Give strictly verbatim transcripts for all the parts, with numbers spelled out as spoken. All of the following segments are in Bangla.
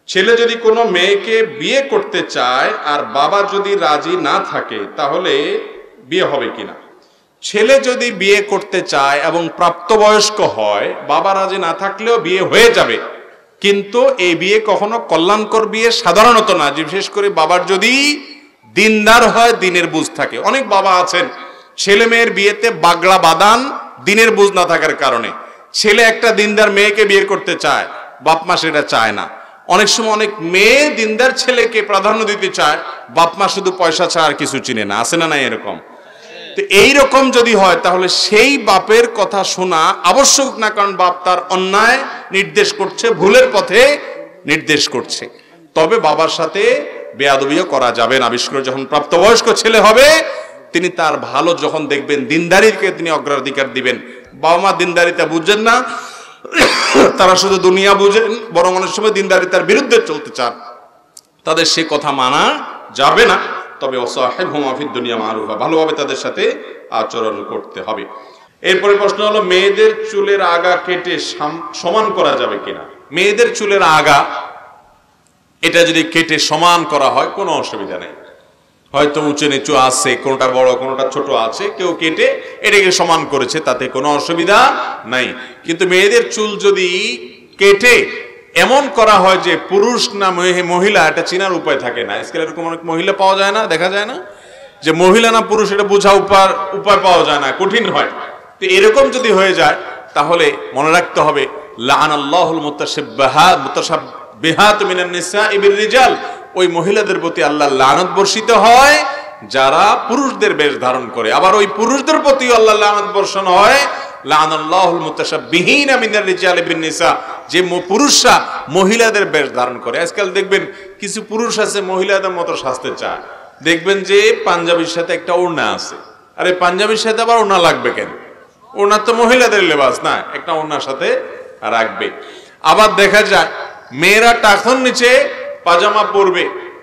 ছেলে যদি কোনো মেয়েকে বিয়ে করতে চায় আর বাবা যদি রাজি না থাকে তাহলে বিয়ে হবে কিনা? ছেলে যদি বিয়ে করতে চায় এবং প্রাপ্তবয়স্ক হয়, বাবা রাজি না থাকলেও বিয়ে হয়ে যাবে, কিন্তু এই বিয়ে কখনো কল্যাণকর বিয়ে সাধারণত না, বিশেষ করে বাবার যদি দিনদার হয়, দিনের বুঝ থাকে। অনেক বাবা আছেন ছেলে মেয়ের বিয়েতে বাগড়া বাদান, দিনের বুঝ না থাকার কারণে। ছেলে একটা দিনদার মেয়েকে বিয়ে করতে চায়, বাপ মা সেটা চায় না। অনেক সময় অনেক মেয়ে দিনদার ছেলেকে প্রাধান্য দিতে চায়, বাপ মা শুধু পয়সা ছাড়া আর কিছু চিনে না। আছে না নাই এরকম? তো এইরকম যদি হয় তাহলে সেই বাপের কথা শোনা আবশ্যক না, কারণ বাপ তার অন্যায় নির্দেশ করছে, ভুলের পথে নির্দেশ করছে। তবে বাবার সাথে বেয়াদবিও করা যাবে না। বিশেষ করে যখন প্রাপ্তবয়স্ক ছেলে হবে, তিনি তার ভালো যখন দেখবেন, দিনদারিকে তিনি অগ্রাধিকার দিবেন। বাবা মা দিনদারিতা বুঝছেন না, তারা শুধু দুনিয়া বুঝেন, বরং অনেক সময় দিনদারিতার বিরুদ্ধে চলতে চান, তাদের সে কথা মানা যাবে না। তবে ওয়াসাহিবহুমা ফিদ দুনিয়া মারুফা, ভালোভাবে তাদের সাথে আচরণ করতে হবে। এরপরে প্রশ্ন হলো, মেয়েদের চুলের আগা কেটে সমান করা যাবে কিনা? মেয়েদের চুলের আগা এটা যদি কেটে সমান করা হয় কোনো অসুবিধা নেই। হয়তো উঁচু নিচু আছে, কোনটা বড় কোনটা ছোট আছে, কেউ কেটে এটাকে সমান করেছে, তাতে কোনো অসুবিধা নাই। কিন্তু মেয়েদের চুল যদি কেটে এমন করা হয় যে পুরুষ না মহিলা এটা চেনার উপায় থাকে না, আজকাল এরকম অনেক মহিলা পাওয়া যায় না, দেখা যায় না যে মহিলা না পুরুষ, এটা বোঝা উপায় উপায় পাওয়া যায় না, কঠিন হয়। তো এরকম যদি হয়ে যায় তাহলে মনে রাখতে হবে, লাআনাল্লাহুল মুতাশাব্বিহাত মুতাশাব্বিহাত মিনান নিসাই বির রিজাল, ওই মহিলাদের প্রতি আল্লাহ লানত বর্ষিত হয় যারা পুরুষদের বেশ ধারণ করে। আবার ওই পুরুষদের প্রতি আল্লাহ লানত বর্ষণ হয়, লাআনাল্লাহুল মুতাশাব্বিহিনা মিনার রিজালি বিন নিসা, যে পুরুষরা মহিলাদের বেশ ধারণ করে। আজকাল দেখবেন কিছু পুরুষ আছে মহিলাদের মতো সাজতে চায়, দেখবেন যে পাঞ্জাবির সাথে একটা ওড়না আছে, আরে পাঞ্জাবির সাথে আবার ওড়না লাগবে কেন? ওড়না তো মহিলাদের লেবাস না, একটা ওড়নার সাথে রাখবে। আবার দেখা যায় মেয়েরা টাকনুর নিচে পাজামা পরবে,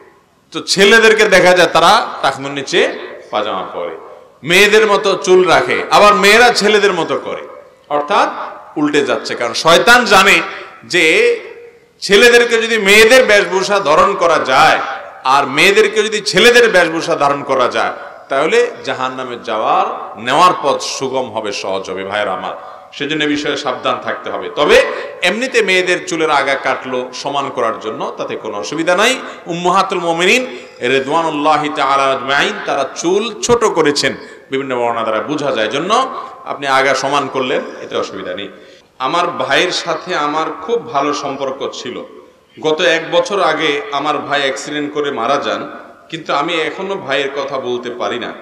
তো ছেলেদেরকে দেখা যায় তারা টাকনুর নিচে পাজামা পরে, মেয়েদের মতো চুল রাখে, আবার মেয়েরা ছেলেদের মতো করে, অর্থাৎ উল্টে যাচ্ছে। কারণ শয়তান জানে যে ছেলেদেরকে যদি মেয়েদের বেশভূষা ধারণ করা যায় আর মেয়েদেরকে যদি ছেলেদের বেশভূষা ধারণ করা যায়, তাহলে জাহান্নামে যাওয়ার নেওয়ার পথ সুগম হবে, সহজ হবে। ভাইয়েরা আমার, সেজন্য বিষয়ে সাবধান থাকতে হবে। তবে এমনিতে মেয়েদের চুলের আগা কাটলো সমান করার জন্য, তাতে কোনো অসুবিধা নাই। উম্মাহাতুল মুমিনিন রিদওয়ানুল্লাহি তাআলা আজমাইন তারা চুল ছোট করেছেন, বিভিন্ন বর্ণনা দ্বারা বোঝা যায়, জন্য আপনি আগা সমান করলেন, এতে অসুবিধা নেই। আমার ভাইয়ের সাথে আমার খুব ভালো সম্পর্ক ছিল। গত এক বছর আগে আমার ভাই অ্যাক্সিডেন্ট করে মারা যান, কিন্তু আমি এখনো ভাইয়ের কথা বলতে পারি না,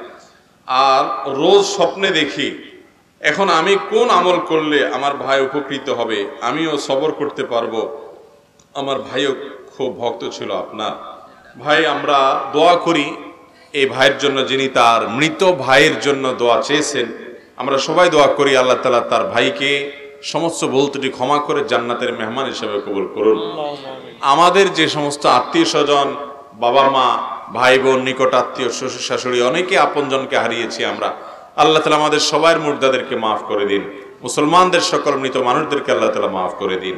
আর রোজ স্বপ্নে দেখি। এখন আমি কোন আমল করলে আমার ভাই উপকৃত হবে, আমিও সবর করতে পারবো? আমার ভাইও খুব ভক্ত ছিল আপনার। ভাই, আমরা দোয়া করি এই ভাইয়ের জন্য, যিনি তার মৃত ভাইয়ের জন্য দোয়া চেয়েছেন। আমরা সবাই দোয়া করি আল্লাহ তাআলা তার ভাইকে সমস্ত ভুল ত্রুটি ক্ষমা করে জান্নাতের মেহমান হিসেবে কবুল করুন। আমাদের যে সমস্ত আত্মীয় স্বজন, বাবা মা, ভাই বোন, নিকট আত্মীয়, শ্বশুর শাশুড়ি, অনেকে আপনজনকে হারিয়েছি আমরা, আল্লাহ তাআলা আমাদের সবার মুর্দাদেরকে মাফ করে দিন। মুসলমানদের সকল মৃত মানুষদেরকে আল্লাহ তাআলা মাফ করে দিন।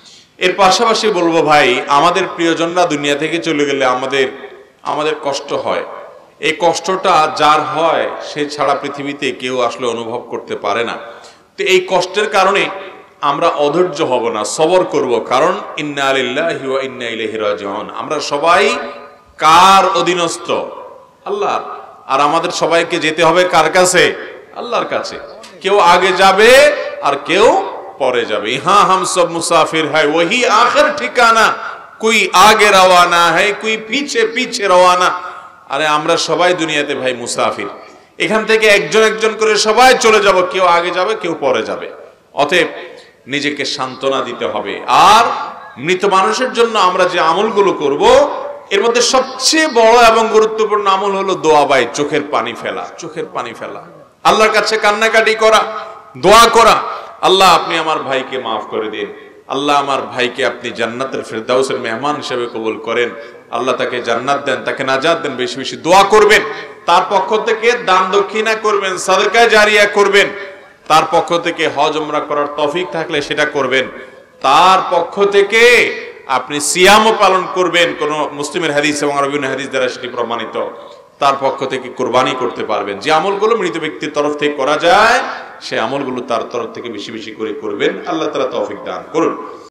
এর পাশাপাশি বলবো ভাই, আমাদের প্রিয়জনরা দুনিয়া থেকে চলে গেলে আমাদের আমাদের কষ্ট হয়। এই কষ্টটা যার হয় সে ছাড়া পৃথিবীতে কেউ আসলে অনুভব করতে পারে না। তো এই কষ্টের কারণে আমরা অধৈর্য হব না, সবর করব, কারণ ইন্না লিল্লাহি ওয়া ইন্না ইলাইহি রাজিউন, আমরা সবাই কার অধীনস্থ? আল্লাহ। আর আমাদের সবাইকে যেতে হবে কার কাছে? আল্লাহর কাছে। কেউ আগে যাবে আর কেউ পরে যাবে। হ্যাঁ, হাম সব মুসাফির হ্যায়, ওহি আখির ঠিকানা, কোই আগে রওয়ানা হ্যায়, কোই পিছে পিছে রওয়ানা। আরে আমরা সবাই দুনিয়াতে ভাই মুসাফির, এখান থেকে একজন একজন করে সবাই চলে যাব, কেউ আগে যাবে কেউ পরে যাবে। অতএব নিজেকে সান্ত্বনা দিতে হবে। আর মৃত মানুষের জন্য আমরা যে আমলগুলো করব, এর মধ্যে সবচেয়ে বড় এবং গুরুত্বপূর্ণ আমল হলো দোয়া। ভাই, চোখের পানি ফেলা, চোখের পানি ফেলা, আল্লাহর কাছে কান্নাকাটি করা, দোয়া করা, আল্লাহ আপনি আমার ভাইকে মাফ করে দিন, আল্লাহ আমার ভাইকে আপনি জান্নাতের ফেরদাউসের মেহমান হিসেবে কবুল করেন, আল্লাহ তাকে জান্নাত দেন, তাকে নাজাত দেন। বেশি বেশি দোয়া করবেন, তার পক্ষ থেকে দান দক্ষিণা করবেন, সাদকা জারিয়া করবেন, তার পক্ষ থেকে হজ উমরা করার তৌফিক থাকলে সেটা করবেন, তার পক্ষ থেকে আপনি সিয়ামও পালন করবেন, কোন মুসলিমের হাদিস এবং আরবীয় হাদিস দ্বারা সেটি প্রমাণিত, তার পক্ষ থেকে কোরবানি করতে পারবেন। যে আমলগুলো মৃত ব্যক্তির তরফ থেকে করা যায় সে আমলগুলো তার তরফ থেকে বেশি বেশি করে করবেন। আল্লাহ তাআলা তৌফিক দান করুন।